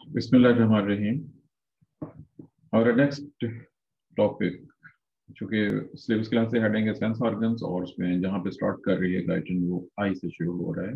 बिस्मिल्लाहिर्रहमानिर्रहीम। और next topic, चूँकि सिलेबस क्लास से हेडिंग है सेंस ऑर्गन्स, और उसमें जहाँ पे स्टार्ट कर रही है गाइडेंस वो आई से शुरू हो रहा है।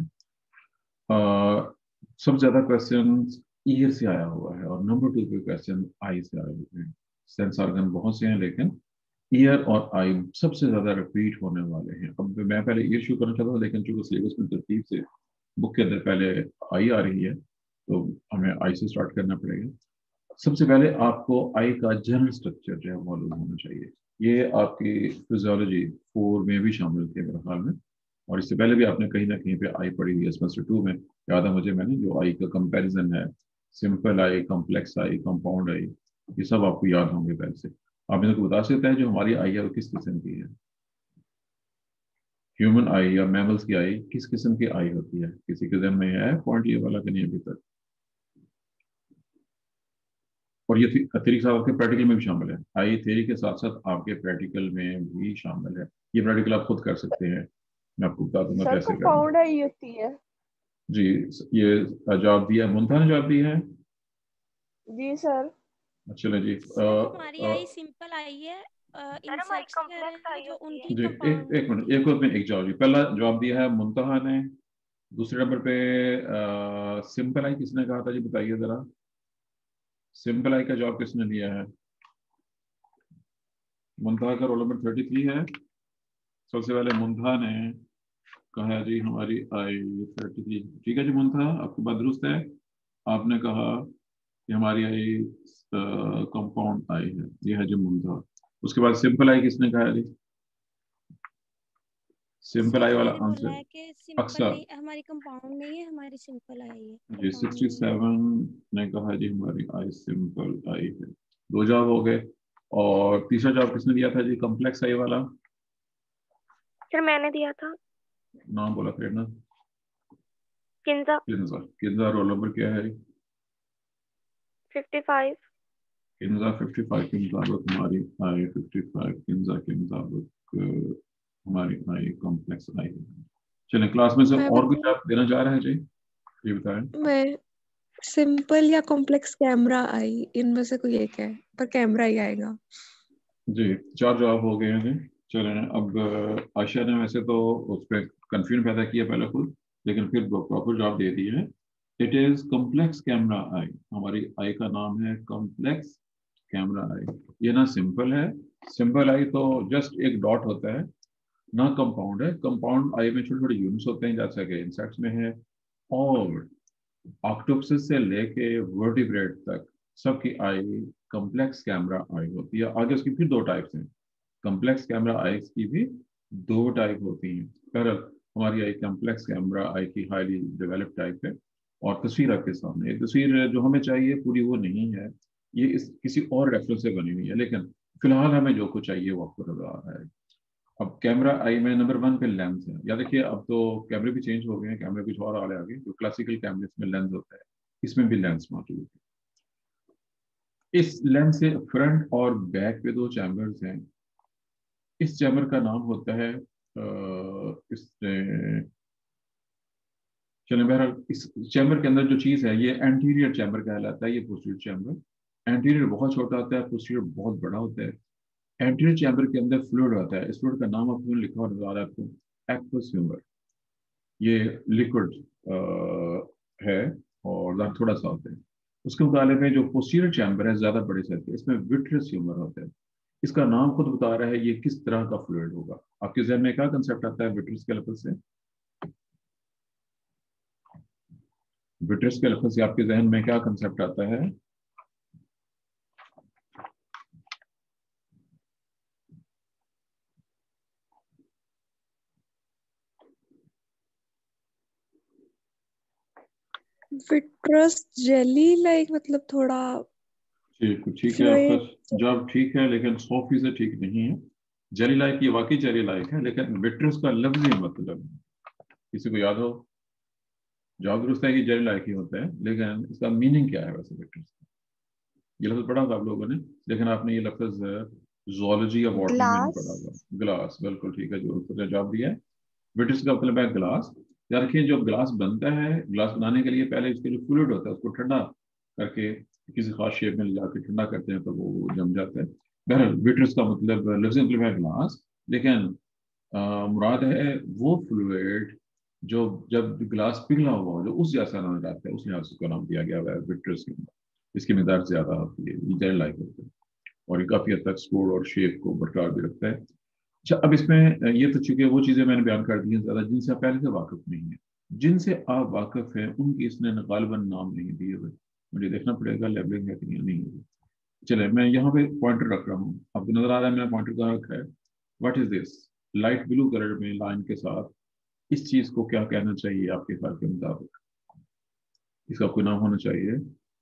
सबसे ज़्यादा क्वेश्चन ईयर से आया हुआ है और नंबर 2 पे क्वेश्चन आई से आए हुए हैं। सेंस ऑर्गन बहुत से हैं लेकिन ईयर और आई सबसे ज़्यादा रिपीट होने वाले हैं। अब मैं पहले ईयर शुरू करना चाहता था, लेकिन चूँकि सिलेबस में तरतीब से बुक के अंदर पहले आई आ रही है तो हमें आई से स्टार्ट करना पड़ेगा। सबसे पहले आपको आई का जनरल स्ट्रक्चर जो है मालूम होना चाहिए। ये आपकी फिजियोलॉजी 4 में भी शामिल थे मेरे ख्याल में, और इससे पहले भी आपने कहीं ना कहीं पे आई पढ़ी हुई है। सेमेस्टर 2 में याद है मुझे, मैंने जो आई का कंपैरिजन है, simple eye, complex eye, compound eye, ये सब आपको याद होंगे पहले से। आप मेरे को बता सकते हैं जो हमारी आई है वो किस किस्म की है? ह्यूमन आई या मैमल्स की आई किस किस्म की आई होती है? किसी के जहन में है पॉइंट ये वाला कि नहीं अभी तक? और ये थ्योरी साहब आपके प्रैक्टिकल में भी शामिल है। आई थ्योरी के साथ साथ आपके प्रैक्टिकल में भी शामिल है। ये प्रैक्टिकल आप खुद कर सकते हैं, मैं आपको बता दूंगा सर कैसे करना है। कंपाउंड है, ये होती है। जी, ये जवाब दिया है, मुमताज ने जवाब दिया है। जी सर। चलो जी। सर हमारी आई सिंपल आई है। इंसेक्ट्स वगैरह हैं जो उनकी जी एक कंपाउंड एक मिनट, होती है। एक और में एक जवाब जी। पहला जवाब दिया है मुंतहा ने। दूसरे नंबर पे सिंपल आई किसने कहा था जी, बताइए जरा। सिंपल आई का जवाब किसने दिया है? मुंतहा का रोल नंबर 33 है। सबसे पहले मुंतहा ने कहा है जी हमारी आई 33। ठीक है जी मुंतहा, आपकी बात दुरुस्त है। आपने कहा कि हमारी आई कंपाउंड आई है, ये है जी मुंतहा। उसके बाद सिंपल आई किसने कहा है जी? सिंपल सर आई वाला मैंने बोला आंसर है कि सिंपल अक्सर। नहीं, हमारी कंपाउंड नहीं है, हमारी सिंपल आई है, जी कंपाउंड नहीं है। 67 ने कहा जी हमारी आई सिंपल आई है। दो जवाब हो गए। और तीसरा जवाब किसने दिया था जी, कॉम्प्लेक्स आई वाला? सर मैंने दिया था। नाम बोला फिर ना। किंजा। किन्जा। किन्जा रोल नंबर क्या है? 55। किन्जा 55 के मुताबिक हमारी आई 55। किन्जा के मुताबिक हमारी आई कॉम्प्लेक्स आई है। चलिए, क्लास में से मैं और कुछ बताऊं? आप देना चाह रहे हैं जी? ये बताएं। मैं सिंपल या कॉम्प्लेक्स कैमरा आई, इनमें से कोई एक है, पर कैमरा ही आएगा। जी, चार जवाब हो गए हैं जी। चलें, अब आशा ने वैसे तो उस पर कंफ्यूजन पैदा किया पहले खुद, लेकिन फिर प्रॉपर जवाब दे दिए हैं। It is complex camera eye. हमारी आई का नाम है कॉम्प्लेक्स कैमरा आई। ये ना सिंपल है। सिंपल आई तो जस्ट एक डॉट होता है, ना कंपाउंड है। कंपाउंड आई में छोटे छोटे यूनिट्स होते हैं, जैसे कि इंसेक्ट्स में है। और ऑक्टोपसिस से लेके वर्टिब्रेट तक सबकी आई कॉम्प्लेक्स कैमरा आई होती है। आगे उसकी फिर दो टाइप्स हैं। कॉम्प्लेक्स कैमरा आईज की भी दो टाइप होती हैं। पहला, हमारी आई कॉम्प्लेक्स कैमरा आई की हाईली डेवलप टाइप है। और तस्वीर आपके सामने, ये तस्वीर जो हमें चाहिए पूरी वो नहीं है, ये इस किसी और रेफरेंस से बनी हुई है, लेकिन फिलहाल हमें जो कुछ चाहिए वो आपको नजर आ रहा है। अब कैमरा आई में नंबर 1 पे लेंस है। या देखिए, अब तो कैमरे भी चेंज हो गए हैं, कैमरे कुछ और आ गए। जो क्लासिकल कैमरे में लेंस होता है, इसमें भी लेंस मौजूद है। इस लेंस से फ्रंट और बैक पे दो चैम्बर्स हैं। इस चैम्बर का नाम होता है इस चलिए बहरहाल, इस चैम्बर के अंदर जो चीज है ये एंटीरियर चैम्बर कहलाता है, ये पोस्टीरियर चैम्बर। एंटीरियर बहुत छोटा होता है, पोस्टीरियर बहुत बड़ा होता है। एंटीरियर चैम्बर के अंदर फ्लूइड होता है। इस फ्लूइड का नाम आपको लिखा हुआ नजर आ रहा है आपको, एक्वस ह्यूमर। ये लिक्विड है और दांत थोड़ा सा होता है। उसके मुकाबले में जो पोस्टीरियर चैम्बर है ज्यादा बड़े साइज का, इसमें विट्रस ह्यूमर होता है। इसका नाम खुद बता रहा है ये किस तरह का फ्लूइड होगा। आपके जहन में क्या कंसेप्ट आता है विट्रस के लफ्ज से? विट्रस के लफ्ज से आपके जहन में क्या कंसेप्ट आता है? विट्रस जेली लाइक, मतलब थोड़ा ठीक ठीक है, आपका फ्लूइड। जवाब ठीक है, लेकिन 100% ठीक नहीं है। जेली लाइक, ये वाकई जेली लाइक है, लेकिन विट्रस का लफ्जी मतलब किसी को याद हो? जवाब दुरुस्त है कि जेली लाइक ही होता है, लेकिन इसका मीनिंग क्या है वैसे विट्रस का? ये लफ्ज पढ़ा था आप लोगों ने, लेकिन आपने ये लफ्ज जूलॉजी या बॉटनी में नहीं पढ़ा ग्लास। हुआ। ग्लास, बिल्कुल ठीक है, जो उसने जवाब दिया है। विट्रस का मतलब है ग्लास। याद रखिए, जो ग्लास बनता है, ग्लास बनाने के लिए पहले इसके जो फ्लूइड होता है उसको ठंडा करके किसी खास शेप में ले जाके ठंडा करते हैं तो वो जम जाता है। बहरहाल विट्रस का मतलब लफ्ज़ है ग्लास, लेकिन मुराद है वो फ्लूइड जो जब ग्लास पिघला हुआ हो, जो उस जैसा नजर आता है, उस लिहाज से उसका नाम दिया गया हुआ है विट्रस के अंदर। इसकी मिकदार ज्यादा होती है, ये जेल लाइक होता है और ये काफी हद तक स्कोर और शेप को बरकरार भी रखता है। अच्छा, अब इसमें ये तो चूंकि वो चीजें मैंने बयान कर दी हैं ज्यादा जिनसे आप पहले से वाकिफ नहीं है, जिनसे आप वाकिफ हैं उनकी इसने गालिबन नाम नहीं दिए हुए। मुझे देखना पड़ेगा लेबलिंग है कि नहीं है। चले, मैं यहाँ पे पॉइंटर रख रहा हूँ, आपको नजर आ रहा है मैंने पॉइंटर कहाँ रखा है। What is this? Light blue colour में लाइन के साथ इस चीज को क्या कहना चाहिए आपके ख्याल के मुताबिक? इसका कोई नाम होना चाहिए।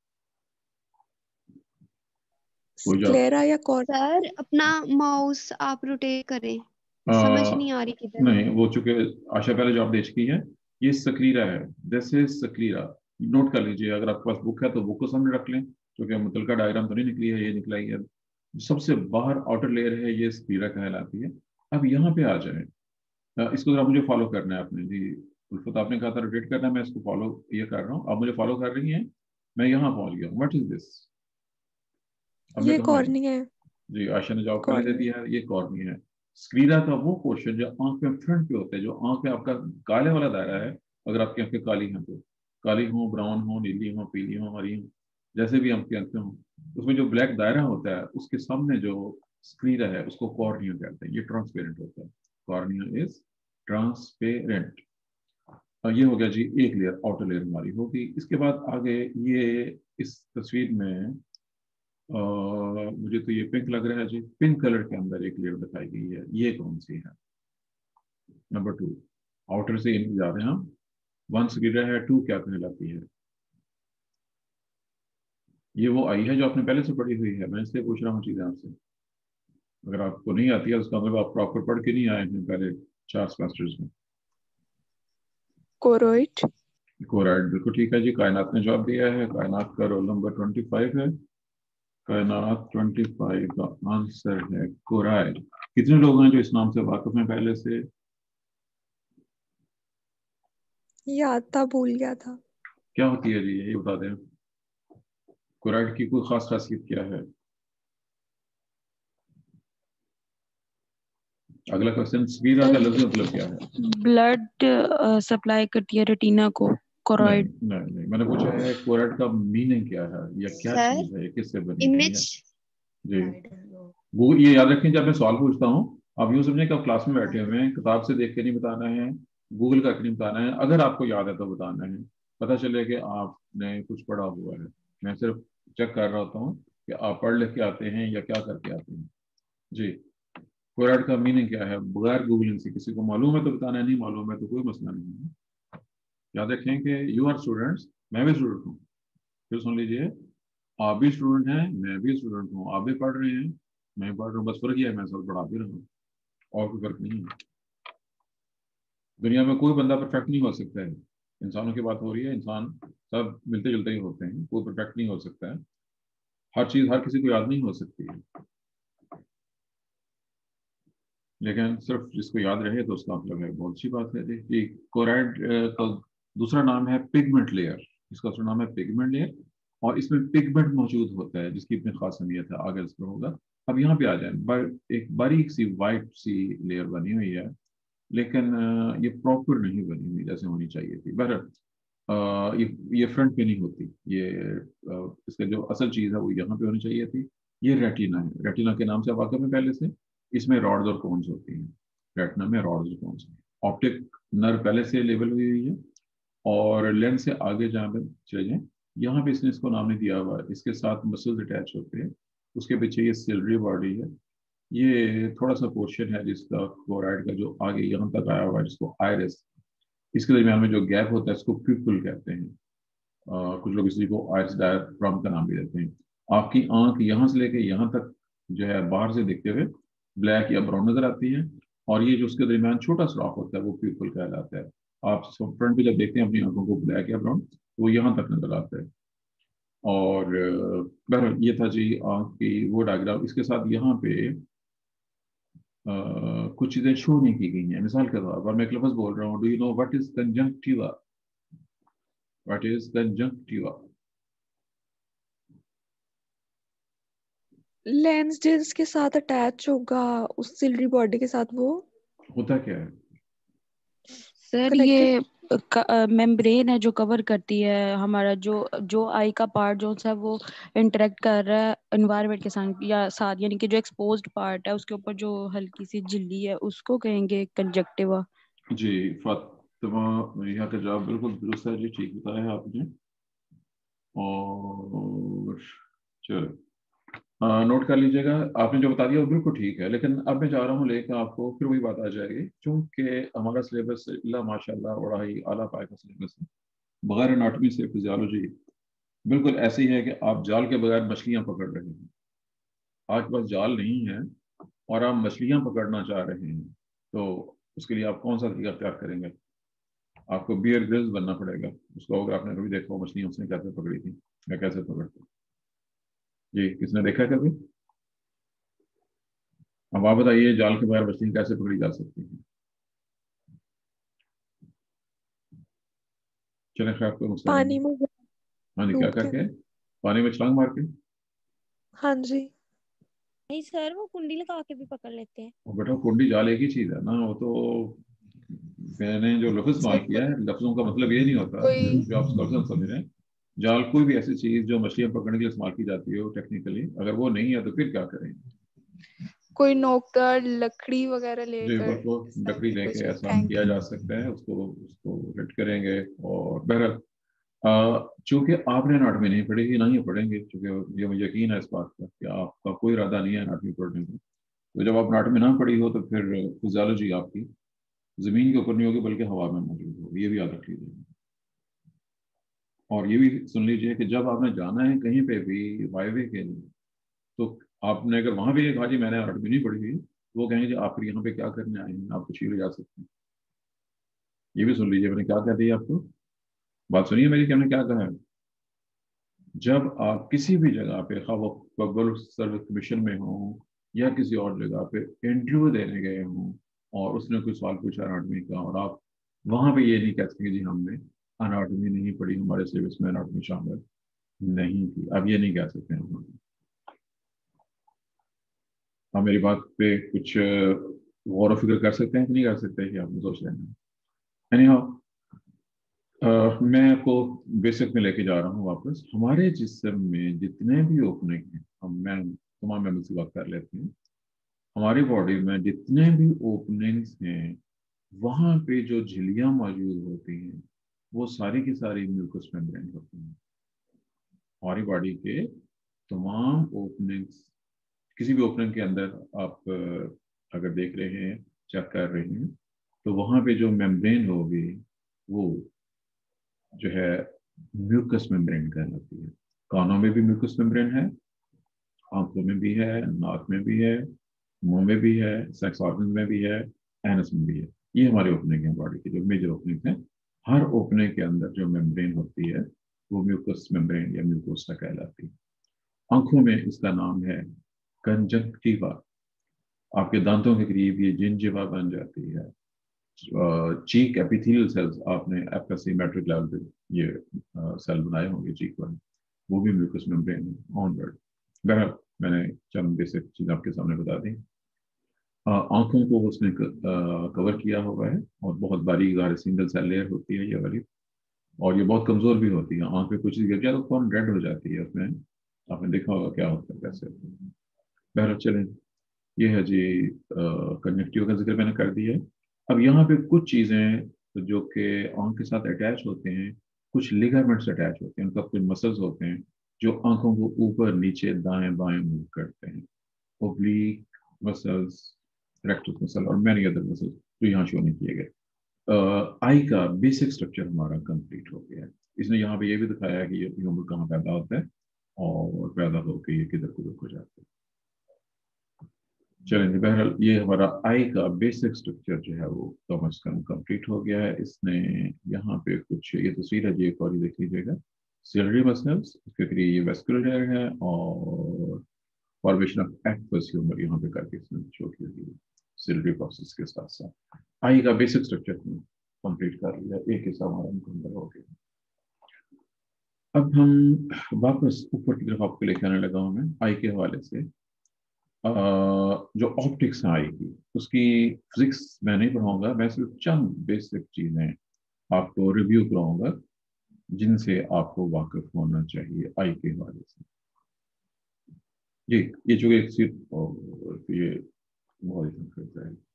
कोई जवाब? स्क्लेरा या कॉर्ड? सर अपना माउस आप रोटेट करें, समझ नहीं आ रही किधर है। नहीं, वो चूंकि आशा पहले जवाब दे चुकी है। ये सक्रीरा है, दिस इज सक्रीरा। नोट कर लीजिए, अगर आपके पास बुक है तो बुक को सामने रख लें, क्योंकि मुतलका डायग्राम तो नहीं निकली है, ये निकला ही है। सबसे बाहर आउटर लेयर है, ये सक्रीरा कहलाती है। अब यहाँ पे आ जाए, इसको जरा मुझे फॉलो करना है आपने जी। उल्फत आपने कहा था रोटेट करना है, मैं इसको फॉलो ये कर रहा हूँ, आप मुझे फॉलो कर रही हैं। मैं यहाँ पहुंच गया। What is this? ये कॉर्नी है। जी, आशा ने जवाब पहले दे कॉर्नी। दिया है, ये कॉर्नी है। स्क्रीरा का वो पोर्शन जो आंख में फ्रंट पे होता है, जो आंख में आपका काले वाला दायरा है, अगर आपकी आंखें काली हैं तो, काली हो, ब्राउन हो, नीली हो, पीली हो, हरी हो, जैसे भी आपकी आंखें हो, उसमें जो ब्लैक दायरा होता है उसके सामने जो स्क्रीरा है उसको कॉर्निया कहते हैं। ये ट्रांसपेरेंट होता है। Cornea is transparent. ये हो गया जी एक लेयर, आउटर लेयर हमारी होगी। इसके बाद आगे ये इस तस्वीर में मुझे तो ये पिंक लग रहा है जी। पिंक कलर के अंदर एक लेयर दिखाई गई है, ये कौन सी है? नंबर 2, आउटर से इन जा रहे हैं हम। 1 स्क्रीरा है, 2 क्या कहलाती है? ये वो आई है जो आपने पहले से पढ़ी हुई है, मैं इसलिए पूछ रहा हूँ चीजें आपसे। अगर आपको नहीं आती है उसका मतलब आप प्रॉपर पढ़ के नहीं आए हैं पहले 4 सेमेस्टर्स में। कोरोइड। कोराइड, बिल्कुल ठीक है जी, कायनात ने जवाब दिया है। कायनात का रोल नंबर 25 है। कायनात 25 का आंसर है कोराइड। कितने लोग हैं जो इस नाम से वाकिफ हैं पहले से? याद था, भूल गया था। क्या होती है जी, ये बता दें। कोराइड की कोई खास खासियत क्या है? अगला क्वेश्चन, स्क्रीरा का लफ्ज़ मतलब क्या है? ब्लड सप्लाई करती है रेटिना को, नहीं, कोरोइड। नहीं, मैंने पूछा है कोराइड का मीनिंग क्या है, या क्या सर चीज है, किससे बनी हुई है इमेज जी। वो ये याद रखें, जब मैं सवाल पूछता हूँ आप यूँ समझें कि आप क्लास में बैठे हुए हैं, किताब से देख के नहीं बताना है, गूगल करके नहीं बताना है। अगर आपको याद है तो बताना है, पता चले कि आपने कुछ पढ़ा हुआ है। मैं सिर्फ चेक कर रहा होता हूँ कि आप पढ़ लिख के आते हैं या क्या करके आते हैं जी। कोराइड का मीनिंग क्या है, बगैर गूगलिंग से? किसी को मालूम है तो बताना है, नहीं मालूम है तो कोई मसला नहीं है। याद रखें कि यू आर स्टूडेंट्स, मैं भी स्टूडेंट हूँ। फिर सुन लीजिए, आप भी स्टूडेंट हैं, मैं भी स्टूडेंट हूँ, आप भी पढ़ रहे हैं, मैं भी पढ़ रहा हूँ। बस फर्क ये है मैं सब पढ़ा भी रहा हूँ, और कोई फर्क नहीं है। दुनिया में कोई बंदा परफेक्ट नहीं हो सकता है। इंसानों की बात हो रही है, इंसान सब मिलते जुलते ही होते हैं, कोई परफेक्ट नहीं हो सकता है। हर चीज हर किसी को याद नहीं हो सकती है, लेकिन सिर्फ जिसको याद रहे तो उसका मतलब है, बहुत अच्छी बात है जी। कोराइड का दूसरा नाम है पिगमेंट लेयर। इसका दूसरा नाम है पिगमेंट लेयर, और इसमें पिगमेंट मौजूद होता है जिसकी अपनी खास अहमियत है, आगे इसमें होगा। अब यहाँ पे आ जाए, एक बारीक सी वाइट सी लेयर बनी हुई है, लेकिन ये प्रॉपर नहीं बनी हुई जैसे होनी चाहिए थी। बहरहाल ये फ्रंट पे नहीं होती, ये इसका जो असल चीज़ है वो यहाँ पे होनी चाहिए थी। ये रेटिना है, रेटिना के नाम से वाकिफ है पहले से। इसमें रॉड्स और कोन्स होती हैं, रेटिना में रॉड्स और कोन्स। ऑप्टिक नर्व पहले से लेवल हुई हुई है, और लेंस से आगे जहाँ पे चले जाएं, यहाँ पे इसने इसको नाम नहीं दिया हुआ है, इसके साथ मसल्स अटैच होते हैं। उसके पीछे ये सिलरी बॉडी है। ये थोड़ा सा पोर्शन है जिसका क्लोराइड का जो आगे यहाँ तक आया हुआ है, जिसको आयरिस, इसके दरमियान में जो गैप होता है इसको प्यूपिल कहते हैं। कुछ लोग इसी को आयरिस डायफ्राम का नाम भी देते हैं। आपकी आंख यहाँ से लेके यहाँ तक जो है बाहर से देखते हुए ब्लैक या ब्राउन नजर आती है, और ये जो उसके दरमियान छोटा सुराख होता है वो प्यूपिल कहलाता है। आप फ्रंट पे जब देखते हैं अपनी आंखों को ब्लैक या ब्राउन, तो वो यहाँ तक नजर आता है। और बहरहाल ये था जी आंख की वो डायग्राम। इसके साथ यहाँ पे कुछ चीजें शो नहीं की गई हैं। मिसाल के तौर पर मैं एक लफ्ज बोल रहा हूँ, do you know what is conjunctiva? What is conjunctiva? Lens जिसके साथ अटैच होगा उस सिलरी बॉडी के साथ, वो होता क्या है? सर ये मेम्ब्रेन है जो कवर करती है हमारा जो जो आई का पार्ट जो है वो इंटरेक्ट कर रहा है एनवायरनमेंट के साथ यानी कि जो एक्सपोज्ड पार्ट है उसके ऊपर जो हल्की सी झिल्ली है उसको कहेंगे कंजक्टिवा। जी फातिमा, यहाँ का जवाब बिल्कुल दुरुस्त है जी, ठीक बताया आपने। और चलो नोट कर लीजिएगा, आपने जो बता दिया वो बिल्कुल ठीक है, लेकिन अब मैं जा रहा हूँ लेकर आपको फिर वही बात आ जाएगी, क्योंकि हमारा सिलेबस माशाल्लाह बड़ा ही आला पाए का सिलेबस है। बगैर एनाटॉमी से फिजियोलॉजी बिल्कुल ऐसी है कि आप जाल के बगैर मछलियां पकड़ रहे हैं। आपके पास जाल नहीं है और आप मछलियां पकड़ना चाह रहे हैं, तो उसके लिए आप कौन सा तरीका अख्तियार करेंगे? आपको बियर ग्रिल्स बनना पड़ेगा। उसको अगर आपने कभी देखा हो मछलियां उसने कैसे पकड़ी थी या कैसे पकड़ते जी, किसने देखा कभी? अब आप बताइए जाल के बगैर मछलियां कैसे पकड़ी जा सकती हैं? चले खैर आपको मसला पानी नहीं। में हाँ जी, क्या डूब के। करके? पानी में छलांग मार के? हाँ जी। नहीं सर, वो कुंडी लगा के भी पकड़ लेते हैं। और बेटा कुंडी जाल एक ही चीज है ना, वो तो मैंने जो लफ्ज इस्तेमाल किया है लफ्जों का मतलब ये नहीं होता कोई जो आप गलत समझ रहे हैं। जाल कोई भी ऐसी चीज जो मछलियां पकड़ने के लिए इस्तेमाल की जाती है टेक्निकली, अगर वो नहीं है तो फिर क्या करें? कोई नोकदार लकड़ी वगैरह जी लेकर बिल्कुल, इस तरह लकड़ी की कोई लेके चीज ऐसा फेंक किया जा सकता है, उसको उसको हिट करेंगे। और बहरहाल चूंकि आपने एनाटॉमी नहीं पढ़ी ना ही पढ़ेंगे, चूंकि ये मुझे यकीन है इस बात का कि आपका कोई इरादा नहीं है एनाटॉमी पढ़ने का, तो जब आप एनाटॉमी ना पढ़ी हो तो फिर फिजियोलॉजी आपकी जमीन के ऊपर नहीं होगी बल्कि हवा में मौजूद होगी, ये भी याद रख लीजिए। और ये भी सुन लीजिए कि जब आपने जाना है कहीं पे भी वाईवे के लिए, तो आपने अगर वहां भी कहा जी मैंने एनाटॉमी नहीं पढ़ी हुई, वो कहेंगे जी आप फिर यहाँ पे क्या करने आए हैं, आप तशरीफ ले जा सकते हैं। ये भी सुन लीजिए मैंने क्या कह दिया आपको, बात सुनिए मेरी कि हमने क्या कहा है। जब आप किसी भी जगह पे खा वो पब्लिक सर्विस कमीशन में हो या किसी और जगह पे इंटरव्यू देने गए हों और उसने कोई सवाल पूछा एनाटॉमी का, और आप वहां पे ये नहीं कह सकते जी हमने एनाटॉमी नहीं पढ़ी, हमारे सिलेबस में एनाटॉमी शामिल नहीं थी, अब ये नहीं कह सकते हम। आप मेरी बात पे कुछ गौर व फिक्र कर सकते हैं कि नहीं कर सकते कि आपने सोच लेना। एनी मैं आपको बेसिक में लेके जा रहा हूँ वापस। हमारे जिस्म में जितने भी ओपनिंग हैं, मैं तमाम मेंबर्स की बात कर लेते हैं, हमारी बॉडी में जितने भी ओपनिंग्स हैं वहां पे जो झिल्लियां मौजूद होती हैं वो सारी की सारी म्यूकस मेम्ब्रेन होती हैं। हमारी बॉडी के तमाम ओपनिंग्स, किसी भी ओपनिंग के अंदर आप अगर देख रहे हैं, चेक कर रहे हैं, तो वहां पे जो मेम्ब्रेन होगी वो जो है म्यूकस मेम्ब्रेन कहलाती है। कानों में भी म्यूकस मेम्ब्रेन है, आंखों में भी है, नाक में भी है, मुंह में भी है, सेक्स ऑर्गन में भी है, एनस में भी है। ये हमारे ओपनिंग है बॉडी की, जो मेजर ओपनिंग है। हर ओपनिंग के अंदर जो मेम्ब्रेन होती है वो म्यूकस मेम्ब्रेन या म्यूकोसा कहलाती है। आंखों में इसका नाम है कंजक्टिवा। आपके दांतों के करीब ये जिंजिवा बन जाती है। चीक एपिथेलियल सेल्स, आपने एपिसिमेट्रिक लेवल पे ये सेल बनाए होंगे चीक वाले, वो भी म्यूकस मेम्ब्रेन है ऑनवर्ड। बहरहाल मैंने चंद बेसिक चीज आपके सामने बता दी। आंखों को उसने कवर किया हुआ है और बहुत बारीक सिंगल सेल लेयर होती है ये वाली, और ये बहुत कमजोर भी होती है। आंख पे कुछ चीज गिर जाए तो फौरन रेड हो जाती है उसमें, आपने देखा होगा क्या होता है कैसे। बहरहाल चलें, ये है जी कंजक्टिवा का जिक्र मैंने कर दिया है। अब यहाँ पे कुछ चीजें जो कि आंख के साथ अटैच होते हैं, कुछ लिगामेंट्स अटैच होते हैं, उनका कुछ मसल्स होते हैं जो आंखों को ऊपर नीचे दाएं बाएं मूव करते हैं। ओब्लिक मसल्स, रेक्टस मसल और मैनी अदर मसल्स जो यहाँ शो नहीं किए गए। आई का बेसिक स्ट्रक्चर हमारा कंप्लीट हो गया है। इसने यहाँ पे ये भी दिखाया है कि ये ह्यूमर कहाँ पैदा होता है और पैदा होकर ये किधर कुधर हो जाता है। चलेंगे, बहरहाल ये हमारा आई का बेसिक स्ट्रक्चर जो है वो कम अज कम कंप्लीट हो गया है। इसने यहाँ पे कुछ ये तस्वीर है जी, एक और देख लीजिएगा। सिलरी मसल्स, उसके लिए ये वेस्कुलर हेयर है और फॉर्मेशन ऑफ एक्वस ह्यूमर यहाँ पे करके इसने शो की हुई सिलरी प्रोसेस के साथ साथ आई का बेसिक स्ट्रक्चर कंप्लीट कर लिया, एक हिस्सा हमारा मुकम्मल हो गया। अब हम वापस ऊपर की तरफ आपको लेके आने लगा हूँ मैं आई के हवाले से। जो ऑप्टिक्स है आई की, उसकी फिजिक्स मैं नहीं पढ़ाऊंगा, मैं सिर्फ चंद बेसिक चीजें आपको रिव्यू कराऊंगा जिनसे आपको वाकिफ होना चाहिए आई के हवाले से। जी, ये चूंकि एक सिर्फ ये बहुत ही करता है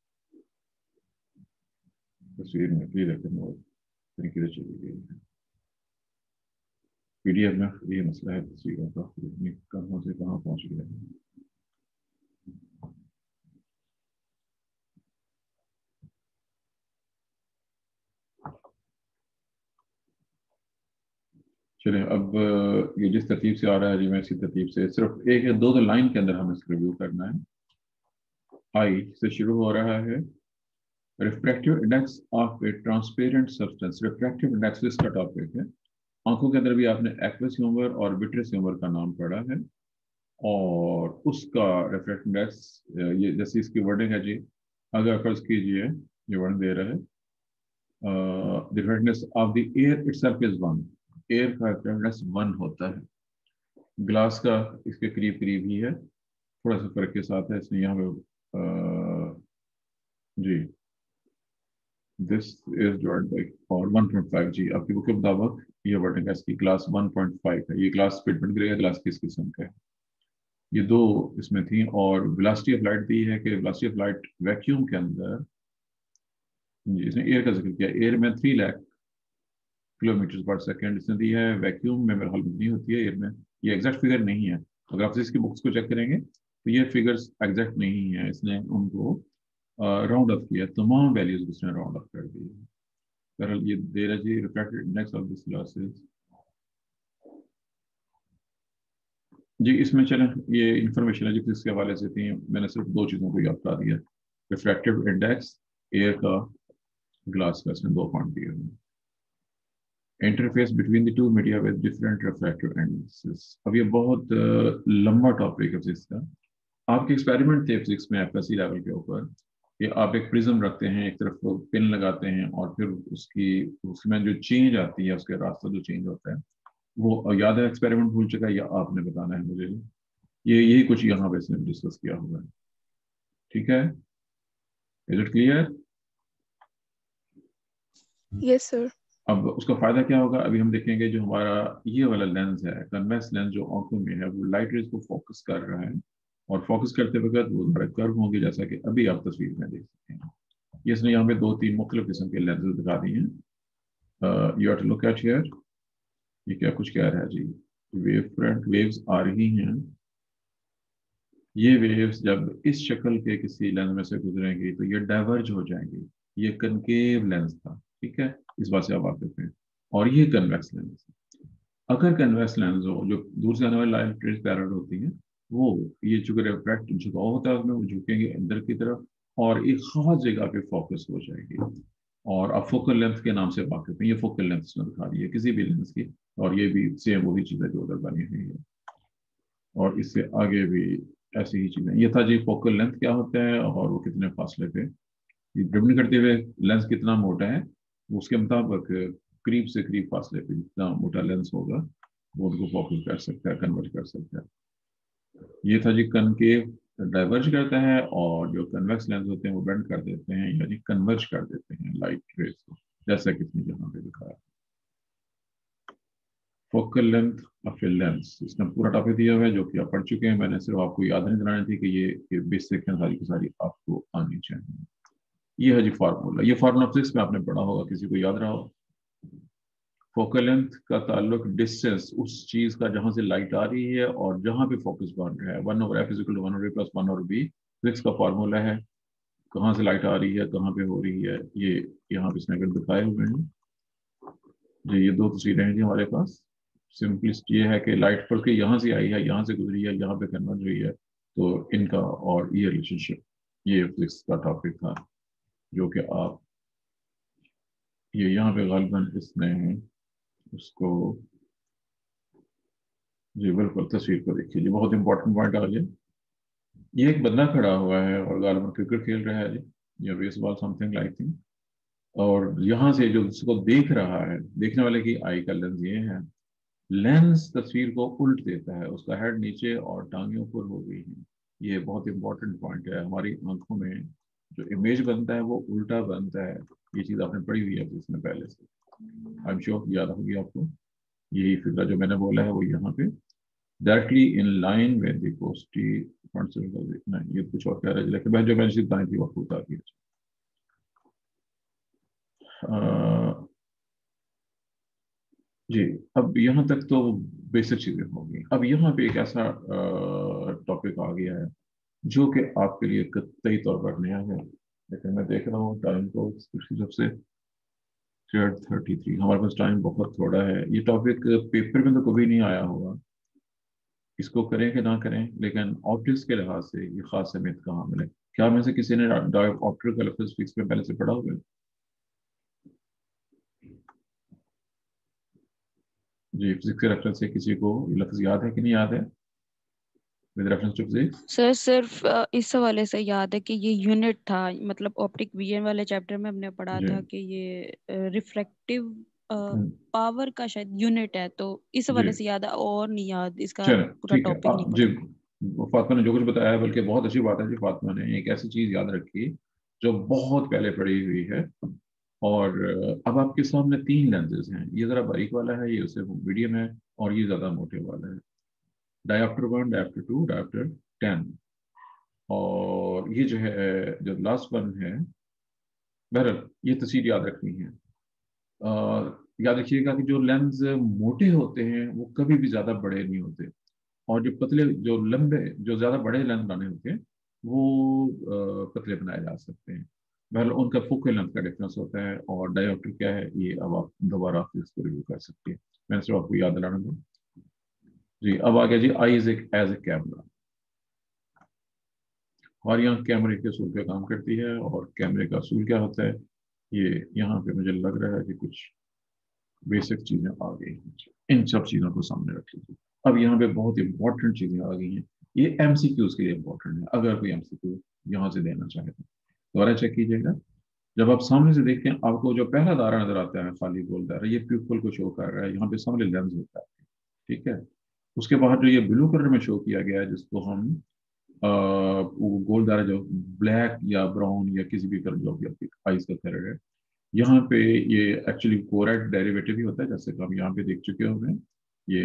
तस्वीर में क्लियर तरीके से चली गई है। पीडीएफ में ये मसला है तस्वीरों का, कहाँ से कहाँ पहुंच गया है। चलिए, अब ये जिस तरतीब से आ रहा है जी, मैं इसी तरतीब से सिर्फ एक या दो लाइन के अंदर हमें इसको रिव्यू करना है। आई से शुरू हो रहा है, refractive index of a transparent substance. Refractive index इसका टॉपिक है। आंखों के अंदर भी आपने एक्वस ह्यूमर और विट्रस ह्यूमर का नाम पढ़ा है, और उसका रिफ्रैक्टिव इंडेक्स ये जैसे इसकी वर्डिंग है जी, अगर फर्ज कीजिए ये वर्डिंग दे रहा है, the refractiveness of the air itself is 1। Air का रिफ्रैक्टिवनेस 1 होता है। ग्लास का इसके करीब करीब ही है, थोड़ा सा फर्क के साथ है। इसने यहाँ पे जी दिस इज डिवाइडेड बाय और 1.5 जी, आपकी बुक के मुताबिक ये वर्डिंग है इसकी, ग्लास 1.5 है। ये ग्लास फिटमेंट करेगा, ग्लास किस किस्म का है। ये दो इसमें थी, और वेलोसिटी ऑफ लाइट दी है कि वेलोसिटी ऑफ लाइट वैक्यूम के अंदर, इसने एयर का जिक्र किया, एयर में 3 लाख किलोमीटर पर सेकेंड इसने दी है, वैक्यूम में मेरे ख्याल में नहीं होती है एयर में। ये एग्जैक्ट फिगर नहीं है, अगर आप इसकी बुक्स को चेक करेंगे तो ये फिगर्स एग्जैक्ट नहीं है। इसने उनको राउंड ऑफ किया, तमाम वैल्यूज इसने राउंड ऑफ कर दी है। बहरहाल ये दे रहा जी refracted index of this glasses जी। इसमें चलें, ये इंफॉर्मेशन है जी फिजिक्स के हवाले से थी, मैंने सिर्फ 2 चीज़ों को याद करा दिया, रिफ्रैक्टिव इंडेक्स एयर का, ग्लास का, इसने 2 पॉइंट दिए हैं। Interface between the two media with different refractive indexes. अब ये बहुत लंबा टॉपिक है फिजिक्स का। आपके एक्सपेरिमेंट थे फिजिक्स में एफएससी लेवल के ऊपर, कि आप एक प्रिज्म रखते हैं, एक तरफ पिन लगाते हैं, और फिर उसमें जो चेंज आती है, उसके रास्ता जो चेंज होता है, वो याद है एक्सपेरिमेंट भूल चुका है या आपने बताना है मुझे। ये यही कुछ यहाँ पे इसने डिस्कस किया हुआ है, ठीक है? Is it clear? Yes sir. अब उसका फायदा क्या होगा, अभी हम देखेंगे। जो हमारा ये वाला लेंस है, कन्वेक्स लेंस, जो आंखों में है, वो लाइट रेज को फोकस कर रहा है, और फोकस करते वक्त वो थोड़ा कर्व होंगे, जैसा कि अभी आप तस्वीर में देख सकते हैं। ये इसने यहाँ पे 2-3 मुख्तलिफ किस्म के लेंसेज दिखा दिए हैं। You have to look at here. ये क्या कुछ कह रहा है जी, वेव फ्रंट वेव्स आ रही हैं। ये वेव्स जब इस शक्ल के किसी लेंस में से गुजरेंगी तो ये डाइवर्ज हो जाएंगी। ये कनकेव लेंस था, ठीक है, इस बात से आप वाकिफ हैं। और ये कन्वेक्स लेंस है। अगर कन्वेक्स लेंस हो, जो दूर से आने वाली लाइट रेज पैरेलल होती है, वो ये चूंकि रिफ्रैक्ट झुकाव होता है उसमें, वो झुकेंगे अंदर की तरफ और एक खास जगह पे फोकस हो जाएगी। और अब फोकल लेंथ के नाम से वाकिफ है। ये फोकल लेंथ इसने दिखा दी है किसी भी लेंस की, और ये भी सेम वही चीज़ है जो उधर बनी हुई है, और इससे आगे भी ऐसी ही चीज़ें। ये था जी फोकल लेंथ क्या होता है और वो कितने फासले पे ड्रिबलिंग करते हुए लेंस कितना मोटा है, उसके मुताबिक करीब से करीब फासले पे जितना मोटा लेंस होगा वो उनको फोकस कर सकता है, कन्वर्ट कर सकता है। ये था जी कनकेव डाइवर्ज करता है, और जो कन्वेक्स लेंस होते हैं वो बेंड कर देते हैं, यानी कन्वर्ज कर देते हैं लाइट रेज को, जैसा कितनी जगह पे दिखाया। Focal length of a lens, इसमें पूरा टॉपिक दिया हुआ है जो कि आप पढ़ चुके हैं। मैंने सिर्फ आपको याद नहीं दिलानी थी कि ये बेसिक है, सारी की सारी आपको आनी चाहिए। ये है जी फार्मूला। ये फार्मूला फिजिक्स में आपने पढ़ा होगा, किसी को याद रहा हो। फोकल लेंथ का ताल्लुक डिस्टेंस, उस चीज का जहां से लाइट आ रही है और जहां पे फोकस बन रहा है, 1/f = 1/a + 1/b फिजिक्स का फार्मूला है। कहाँ से लाइट आ रही है, कहाँ पे हो रही है, ये यहाँ पे इसमें अगर दिखाए हुए हैं जी। ये 2 तस्वीरें हैं जी हमारे पास। सिंपलिस्ट ये है कि लाइट पढ़ के यहाँ से आई है, यहाँ से गुजरी है, यहाँ पे कन्वर्ज हुई है, तो इनका और ये रिलेशनशिप, ये फिजिक्स का टॉपिक था जो कि आप ये यहाँ पे गालिबन इसने उसको जी बिल्कुल तस्वीर को देखिए जी, बहुत इंपॉर्टेंट पॉइंट आ गया। ये एक बंदा खड़ा हुआ है और गालिबन क्रिकेट खेल रहा है जी, या बेसबॉल समथिंग लाइक थिंग, और यहाँ से जो उसको देख रहा है, देखने वाले की आई का लेंस ये है। लेंस तस्वीर को उल्ट देता है, उसका हेड नीचे और टांगें ऊपर हो गई हैं। ये बहुत इंपॉर्टेंट पॉइंट है। हमारी आंखों में जो इमेज बनता है वो उल्टा बनता है। ये चीज़ आपने पढ़ी हुई है इसमें पहले से, आई एम श्योर याद होगी आपको। यही फिक्रा जो मैंने बोला है वो यहाँ पे directly in line with the post नहीं, ये कुछ और कह रहा है, लेकिन मैं जो मैंने चीज बताई थी वो आपको बता दी। जी, अब यहाँ तक तो बेसिक चीजें होंगी। अब यहाँ पे एक ऐसा टॉपिक आ गया है जो कि आपके लिए कतई तौर पर नया है, लेकिन मैं देख रहा हूँ टाइम को, जब से 33 हमारे पास टाइम बहुत थोड़ा है। ये टॉपिक पेपर में तो कभी नहीं आया होगा, इसको करें कि ना करें, लेकिन ऑप्टिक्स के लिहाज से ये खास अहमियत कहाँ मिले। क्या में से किसी ने डायोप्टर का लफ्ज़ फिजिक्स में पहले से पढ़ा हुआ है? जी, फिजिक्स के रेफरेंस से किसी को ये लफ्ज़ याद है कि नहीं याद है? With reference to physics sir सिर्फ इस हवाले से याद है कि ये यूनिट था, मतलब ऑप्टिक विजन वाले चैप्टर में हमने पढ़ा था कि ये रिफ्रैक्टिव पावर का शायद यूनिट है, तो इस हवाले से याद है, और नहीं याद, इसका पूरा ठीक है। टॉपिक नहीं जी, पढ़ा। फातिमा ने जो कुछ बताया है, बल्कि बहुत अच्छी बात है जी। फातिमा ने एक ऐसी चीज याद रखी जो बहुत पहले पढ़ी हुई है। और अब आपके सामने 3 लेंसेज हैं, ये जरा बारीक वाला है, ये उससे मीडियम है, और ये ज्यादा मोटे वाला है। Dioptre 1, dioptre 2, dioptre 10। और ये जो है, जो लास्ट वन है, बहरहाल ये तस्वीर याद रखनी है। याद रखिएगा कि जो लेंस मोटे होते हैं वो कभी भी ज्यादा बड़े नहीं होते, और जो पतले, जो लंबे, जो ज्यादा बड़े लेंस बनाने होते हैं वो पतले बनाए जा सकते हैं। बहरहाल उनका फोकल लेंथ का डिफरेंस होता है। और डायोप्टर क्या है, ये अब आप दोबारा इसको रिव्यू कर सकते हैं, मैंने सिर्फ आपको याद दिलाना था। जी, अब आ गया जी, eye is as a camera. हमारी आंख कैमरे के असूल पे काम करती है, और कैमरे का असूल क्या होता है, ये यहाँ पे मुझे लग रहा है कि कुछ बेसिक चीजें आ गई हैं। इन सब चीजों को सामने रख लीजिए। अब यहाँ पे बहुत इंपॉर्टेंट चीजें आ गई हैं, ये एमसीक्यूज के लिए इंपॉर्टेंट है। अगर कोई एमसीक्यू यहाँ से देना चाहे तो दोबारा चेक कीजिएगा। जब आप सामने से देखते हैं, आपको जो पहला दायरा नजर आता है, खाली गोल दायरा, ये प्यूपल को शो कर रहा है। यहाँ पे सामने लेंस होता है, ठीक है। उसके बाद जो ये ब्लू कलर में शो किया गया है, जिसको हम गोल दायरा, जो ब्लैक या ब्राउन या किसी भी कलर, जो भी आपकी आइज का कलर है, यहाँ पे ये एक्चुअली कोराइट डेरिवेटिव ही होता है, जैसे कि हम यहाँ पे देख चुके होंगे। ये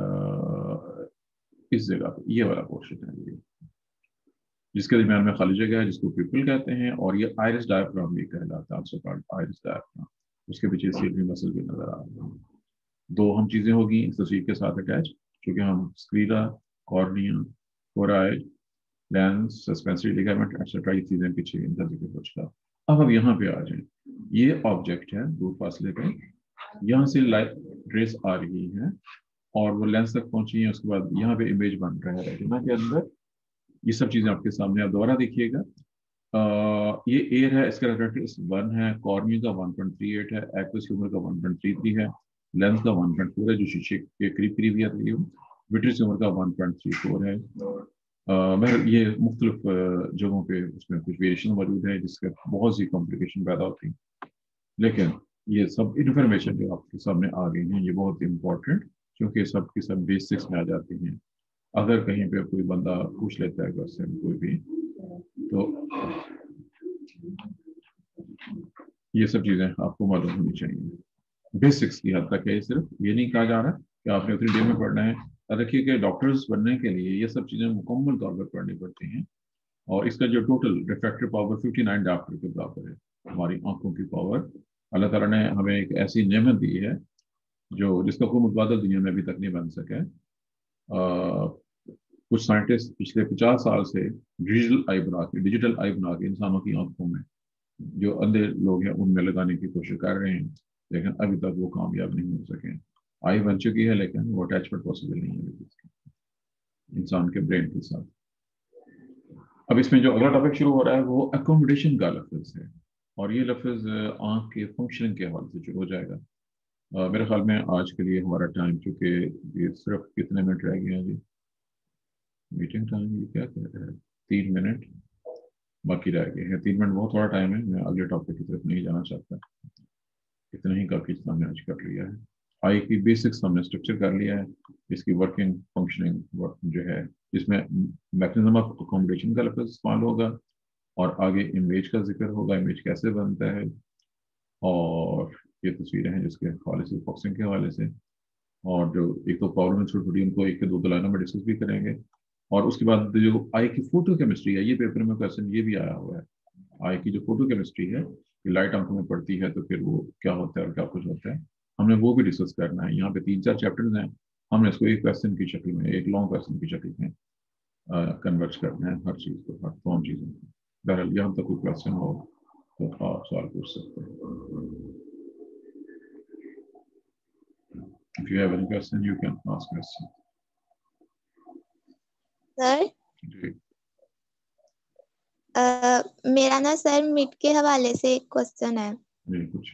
इस जगह पे ये वाला पोर्शन है, ये जिसके दरमियान में खाली जगह है, जिसको पिपल कहते हैं। और ये आयरिस डायफ्राम भी कहलाता है, आयरिस डायफ्राम। उसके पीछे सीलिंग मसल भी नजर आ रहा है। 2 हम चीजें होगी इस तस्वीर के साथ अटैच, क्योंकि हम sclera, cornea, choroid, lens, suspensory ligament etcetera, ये चीजें पीछे इनका जिक्र हो चुका। अब यहाँ पे आ जाए, ये ऑब्जेक्ट है दूर फासले पे, यहाँ से लाइट रेस आ रही है और वो लेंस तक पहुंची है। उसके बाद यहाँ पे इमेज बन रहा है रेटिना के अंदर। ये सब चीजें आपके सामने, आप दोबारा देखिएगा। ये एयर है, इसका रेफ्रेक्टिव 1 है, कॉर्निया का 1.38 है, एक्वस ह्यूमर का 1.33 है, लेंस का 1.4 है जो शीशे के करीब करीब ही आती है, विट्रियस ह्यूमर का 1.34 है। मगर ये मुख्तलिफ जगहों पे उसमें कुछ वेरिएशन मौजूद है, जिससे बहुत सी कॉम्प्लिकेशन पैदा होती है। लेकिन ये सब इंफॉर्मेशन जो आपके सामने आ गई हैं, ये बहुत इंपॉर्टेंट, क्योंकि सब की सब बेसिक्स में आ जाती हैं। अगर कहीं पे कोई बंदा पूछ लेता है क्वेश्चन कोई भी, तो ये सब चीज़ें आपको मालूम होनी चाहिए। बेसिक्स की हद तक है, सिर्फ ये नहीं कहा जा रहा कि आपने उतनी देर में पढ़ना है। देखिए कि डॉक्टर्स बनने के लिए ये सब चीज़ें मुकम्मल तौर पर पढ़नी पड़ती हैं। और इसका जो टोटल रिफ्रैक्टिव पावर 59 डायप्टर के बराबर है। हमारी आंखों की पावर अल्लाह ताला ने हमें एक ऐसी नेमत दी है जो जिसका कोई मुतबादल दुनिया में अभी तक नहीं बन सका है। कुछ साइंटिस्ट पिछले 50 साल से डिजिटल आई बना के इंसानों की आंखों में, जो अंधे लोग हैं उनमें लगाने की कोशिश कर रहे हैं, लेकिन अभी तक वो कामयाब नहीं हो सके। आई बन चुकी है, लेकिन वो अटैचमेंट पॉसिबल नहीं है इंसान के ब्रेन के साथ। अब इसमें जो अगला टॉपिक शुरू हो रहा है वो अकोमोडेशन का लफ्ज़ है, और ये लफ्ज़ आंख के फंक्शनिंग के हवाले से शुरू हो जाएगा। मेरे ख्याल में आज के लिए हमारा टाइम, चूँकि ये सिर्फ कितने मिनट रह गए हैं जी, मीटिंग टाइम ये क्या कह रहा है, 3 मिनट बाकी रह गए हैं। 3 मिनट बहुत थोड़ा टाइम है, मैं अगले टॉपिक की तरफ नहीं जाना चाहता। इतना ही काफ़ी हमने आज कर लिया है। आई की बेसिक्स हमने स्ट्रक्चर कर लिया है, इसकी वर्किंग फंक्शनिंग जो है जिसमें मैकेनिज्म ऑफ अकोमोडेशन का लफ्ज़ इस्तेमाल होगा और आगे इमेज का जिक्र होगा, इमेज कैसे बनता है, और ये तस्वीरें हैं जिसके हवाले से बॉक्सिंग के हवाले से, और जो एक तो प्रॉब्लम है छोटी छोटी उनको एक के दो लाइनों में डिस्कस भी करेंगे। और उसके बाद जो आई की फोटो केमिस्ट्री है, ये पेपर में क्वेश्चन ये भी आया हुआ है, आई की जो फोटो केमिस्ट्री है कि लाइट आंखों में पड़ती है तो फिर वो क्या होता है और क्या कुछ होता है, हमने वो भी डिस्कस करना है। यहाँ पे 3-4 चैप्टर्स हैं, हमने इसको एक क्वेश्चन की शक्ल में, एक लॉन्ग क्वेश्चन की शक्ल में कन्वर्ट करना है हर चीज़ को, हर तमाम चीज़ों को। बहरहाल यहाँ तक कोई क्वेश्चन हो तो आप सवाल पूछ सकते हैं। If you have any question, you can ask question. Sir ji मेरा ना सर मिड के हवाले से एक क्वेश्चन है। जी कुछ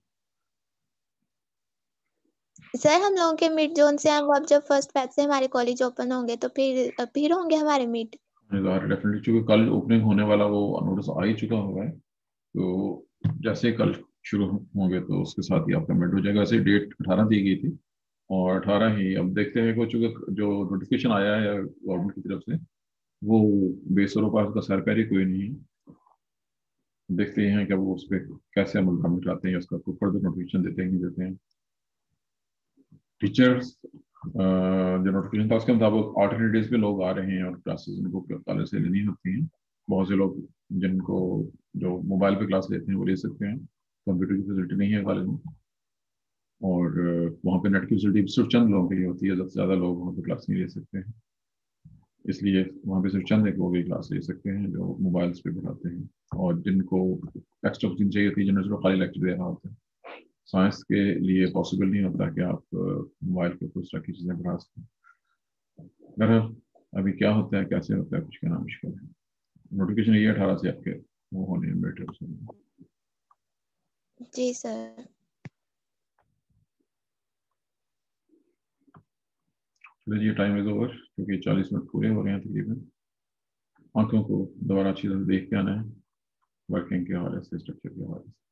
सर हम लोगों के मिड जोन से हम अब जब फर्स्ट बैच से हमारे कॉलेज ओपन होंगे तो फिर होंगे हमारे मिड। डेफिनेटली, चूंकि कल ओपनिंग होने वाला वो नोटिस आ ही चुका हुआ है, तो जैसे कल शुरू होंगे तो उसके साथ ही आपका मिड हो जाएगा। ऐसे डेट 18 दी गई थी और 18 ही, अब देखते हैं कि चूंकि जो नोटिफिकेशन आया है गवर्नमेंट की तरफ से वो बेसरों का सरकारी कोई नहीं है, देखते हैं कि वो उस पर कैसे अमल करना चाहते हैं, उसका कोई फर्दर नोटिफिकेशन देते हैं नहीं देते हैं। टीचर्स जो नोटिफिकेशन था उसके मुताबिक ऑल्टरनेट डेज पे लोग आ रहे हैं और क्लासेस उनको कॉलेज से लेनी होती हैं। बहुत से लोग जिनको जो मोबाइल पे क्लास लेते हैं वो ले सकते हैं, कंप्यूटर की फैसिलिटी नहीं है कॉलेज में, और वहाँ पे नेट की फैसिलिटी सिर्फ चंद लोगों के लिए होती है, ज़्यादा लोग वहाँ पे क्लास नहीं ले सकते हैं, इसलिए वहाँ पे सिर्फ चंद एक लोग ही क्लास ले सकते हैं जो मोबाइल्स पे पढ़ाते हैं, और जिनको एक्स्ट्रा कोचिंग चाहिए थी जिन्हें सिर्फ खाली लेक्चर दे रहा होता है। साइंस के लिए पॉसिबल नहीं होता कि आप मोबाइल पे कुछ तरह की चीज़ें पढ़ा सकें। बहरहाल अभी क्या होता है कैसे होता है कुछ कहना मुश्किल है। नोटिफिकेशन ये 18 से आपके वो होने में बैठे। जी सर। चलिए टाइम इज ओवर, क्योंकि 40 मिनट पूरे हो रहे हैं तकरीबन। आंखों को दोबारा अच्छी तरह देख के आना है, वर्किंग के हवाले से, स्ट्रक्चर के हवाले से।